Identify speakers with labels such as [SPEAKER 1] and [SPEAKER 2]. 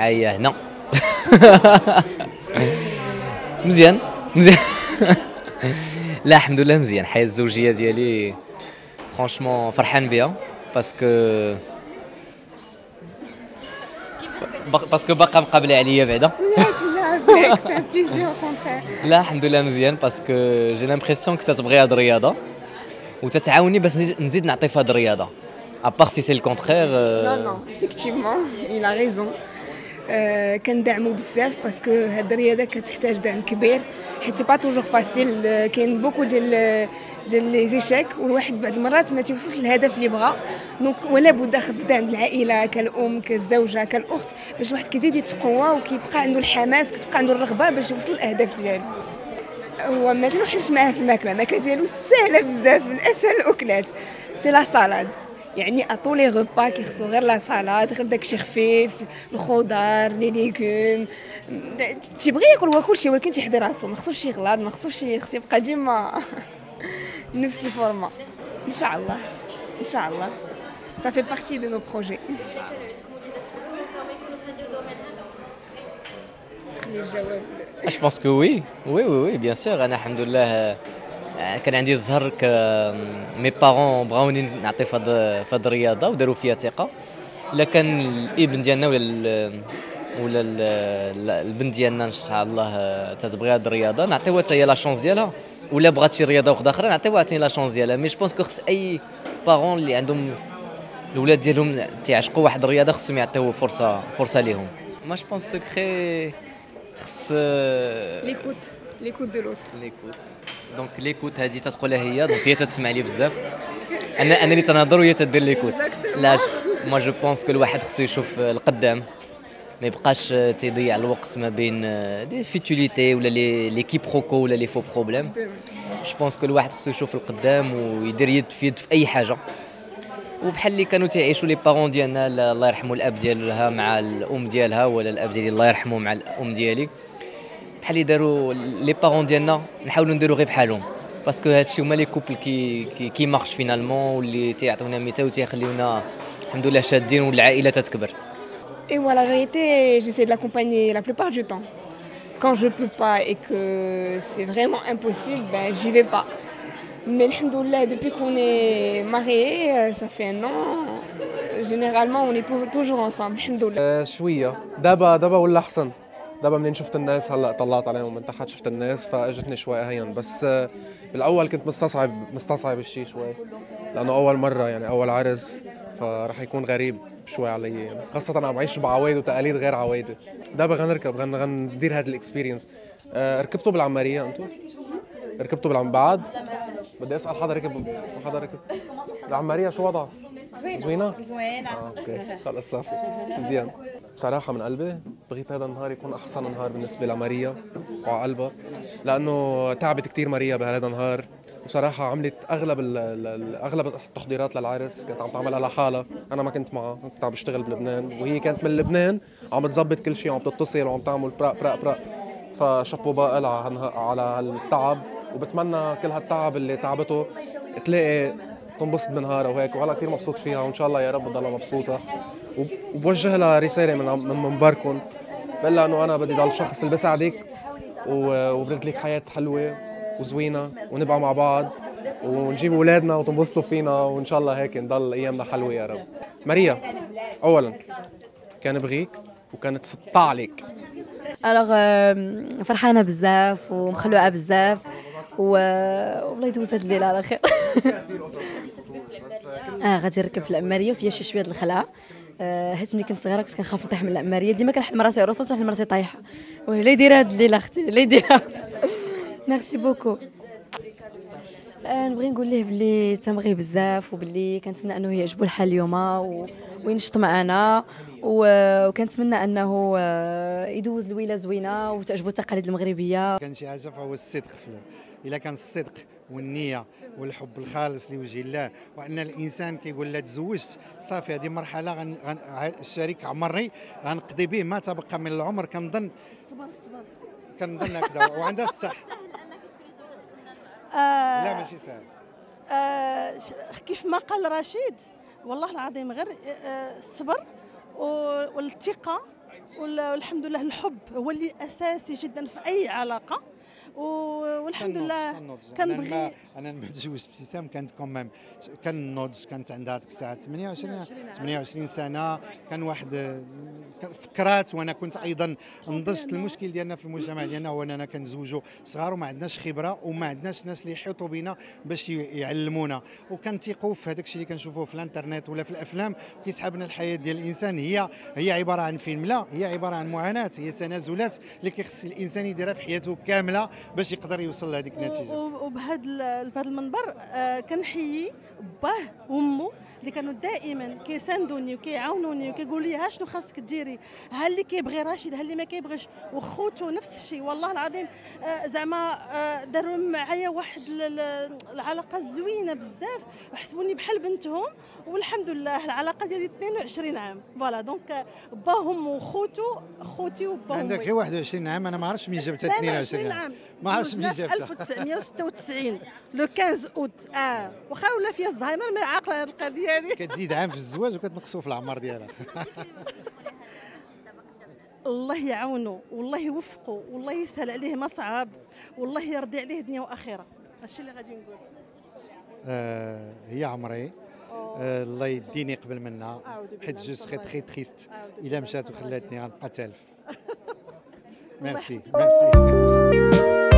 [SPEAKER 1] معايا هنا. مزيان مزيان. لا الحمد لله مزيان، الحياة الزوجية ديالي فرانشمون فرحان بها باسكو باقا مقابله عليا بعدا.
[SPEAKER 2] لا بالعكس ان بليزير كونترير.
[SPEAKER 1] لا الحمد لله مزيان باسكو جي لامبرسيون كتبغي هاد الرياضه وتتعاوني باش نزيد نعطي في هاد الرياضه ابار سي سي الكونترير.
[SPEAKER 2] نو نو effectivement il a raison. كندعمو بزاف باسكو هاد الرياضه كتحتاج دعم كبير حيت سي با توجور فاسيل. كاين بوكو ديال لي زيشيك والواحد بعض المرات ما تيوصلش للهدف اللي بغا. دونك ولا بد خص الدعم العائله كالام كالزوجه كالاخت باش الواحد كيزيد يتقوى وكيبقى عنده الحماس كتبقى عنده الرغبه باش يوصل للاهداف ديالو. هو ما تنوحلش معاه في الماكله ديالو ساهله بزاف من اسهل الاكلات سي لا سالاد. يعني اطولي غوبا كيخصو غير لا سالاد غير داكشي خفيف الخضار لي ليغوم تيبغي ياكل هو كلشي ولكن تيحضر راسو ما خصوش يغلط ما خصوش خص يبقى ديما نفس الفورما. ان شاء الله ان شاء الله ça fait partie de nos projets. الجواب
[SPEAKER 1] Je pense que oui, oui, oui, oui, bien sûr. أنا الحمد لله كان عندي الزهر مي بارون بغاوني نعطي في هاد الرياضة وداروا فيها ثقة. إلا كان الابن ديالنا ولا البنت ديالنا إن شاء الله تتبغي هاد الرياضة نعطيوها حتى هي لا شونس ديالها، ولا بغات شي رياضة وحدة أخرى نعطيوها حتى هي لا شونس ديالها. مي جو بونس كو خص أي بارون اللي عندهم الولاد ديالهم تيعشقوا واحد الرياضة خصهم يعطيو فرصة ليهم. ما جو بونس سكري خص
[SPEAKER 2] ليكوت دو لوتر.
[SPEAKER 1] ليكوت دونك ليكوت هذه تتقولها هي دونك هي تتسمع لي بزاف. انا اللي تنهضر وهي تدير ليكوت. لا ما جو بونس كو الواحد خصو يشوف القدام ما يبقاش تيضيع الوقت ما بين دي فيتوليتي ولا لي كيبروكو ولا لي فو بروبليم. جو بونس كو الواحد خصو يشوف القدام ويدير يد في يد في اي حاجه. وبحال اللي كانوا تيعيشوا لي بارون ديالنا الله يرحموا الاب ديالها مع الام ديالها ولا الاب ديالي الله يرحمه مع الام ديالي بحال اللي داروا لي بارون ديالنا نحاولوا نديروا غير بحالهم باسكو هادشي هما لي كوبل كي مارش فينالمون واللي تيعطيونا مثال وتيخليونا الحمد لله شادين والعائله تتكبر.
[SPEAKER 2] Et moi, la vérité, j'essaie de l'accompagner la plupart du temps. Quand je peux pas et que c'est vraiment impossible, ben j'y vais pas. Mais alhamdoulilah, depuis qu'on est mariés, ça fait un an, généralement on est toujours ensemble, alhamdoulilah.
[SPEAKER 3] شوية دابا ولا أحسن. دابا منين شفت الناس هلا طلعت عليهم من تحت شفت الناس فاجتني شوي هين بس بالاول كنت مستصعب الشيء شوي لانه اول مره يعني اول عرس فراح يكون غريب شوي علي يعني. خاصه انا عم بعيش بعوايد وتقاليد غير عوايدي. دابا غنركب غندير هذا الاكسبيرينس. ركبتوا بالعماريه انتم؟ ركبتوا بعد؟ بدي اسال حدا ركب العماريه شو وضعها؟ زوينه؟ اوكي خلص صافي مزيان. بصراحة من قلبي بغيت هذا النهار يكون أحسن نهار بالنسبة لماريا وعلى قلبها لأنه تعبت كتير ماريا بهذا النهار وصراحة عملت أغلب التحضيرات للعرس كانت عم تعملها لحالها. أنا ما كنت معها كنت عم بشتغل بلبنان وهي كانت من لبنان عم تظبط كل شيء وعم تتصل وعم تعمل برا فشابو بقى على التعب وبتمنى كل هالتعب اللي تعبته تلاقي تنبسط بنهارها وهيك وهلا كثير مبسوط فيها وإن شاء الله يا رب تضلها مبسوطة. وبوجه لها رسالة من منبركم بقول انه انا بدي ضل الشخص اللي بساعدك وبرد لك حياة حلوة وزوينة ونبقى مع بعض ونجيب اولادنا وتنبسطوا فينا وان شاء الله هيك نضل ايامنا حلوة يا رب. ماريا اولا كان بغيك وكانت سطع عليك.
[SPEAKER 4] فرحانة بزاف ومخلوعة بزاف والله يدوز هاد الليلة على خير. غادي نركب في العمارية وفيها شي شوية د الخلعة. حيت ملي كنت صغيره كنت كنخاف نطيح من العماريه ديما كنحلم راسي عروسه وتحلم راسي طايحه. ولا يديرها هاد الليله اختي لا يديرها. ميرسي بوكو. نبغي نقول ليه بلي تنبغيه بزاف وبلي كنتمنى انه يعجبو الحال اليوم وينشط معنا وكنتمنى انه يدوز لويله زوينه وتعجبو التقاليد المغربيه.
[SPEAKER 5] كان شي حاجه فهو الصدق الا كان الصدق والنيه والحب الخالص لوجه الله وان الانسان كيقول لا تزوجت صافي هذه مرحله الشريك عمري غنقضي به ما تبقى من العمر. كنظن هكذا وعندها الصح. لا ماشي سهل.
[SPEAKER 6] كيف ما قال رشيد والله العظيم غير الصبر والثقه والحمد لله الحب هو اللي اساسي جدا في اي علاقه، والحمد لله كنبغي.
[SPEAKER 5] انا لما تزوجت ابتسام كانت كومام، كان النضج، كانت عندها ديك الساعه 28 سنه، كان واحد فكرات، وانا كنت ايضا نضجت. المشكل ديالنا في المجتمع ديالنا هو اننا كنزوجوا صغار وما عندناش خبره وما عندناش ناس اللي يحيطوا بنا باش يعلمونا، وكنثيقوا في هذاك الشيء اللي كنشوفوه في الانترنت ولا في الافلام كيسحبنا الحياه ديال الانسان. هي عباره عن فيلم، لا هي عباره عن معاناه، هي تنازلات اللي كيخص الانسان يديرها في حياته كامله باش يقدر يوصل لهذيك النتيجه.
[SPEAKER 6] وبهذا المنبر كنحيي باه وامه اللي كانوا دائما كيساندوني وكيعاونوني وكيقولوا لي ها شنو خاصك ديري، ها اللي كيبغي راشد، ها اللي ما كيبغيش، وخوتو نفس الشيء. والله العظيم زعما داروا معايا واحد العلاقه زوينه بزاف، وحسبوني بحال بنتهم، والحمد لله العلاقه ديالي 22 عام. فوالا دونك باهم وخوتو، خوتي وباهم.
[SPEAKER 5] عندك غير 21 عام، انا ما عرفتش منين جبتها 22 عام. ما عرفتش منين جبتها.
[SPEAKER 6] 1996 لو 15 اوت. واخا ولا فيها الزهايمر ما عاقله هذه القضيه هذه.
[SPEAKER 5] كتزيد عام في الزواج وكتنقصوا في العمر ديالها.
[SPEAKER 6] الله يعاونوا والله يوفقوا والله يسهل عليه ما صعاب والله يرضي عليه دنيا واخره. هادشي اللي غادي نقول.
[SPEAKER 5] هي عمري الله يديني قبل منها، حيت جو سخي تري تريست الا مشات وخلاتني غنبقى تالف. ميرسي ميرسي.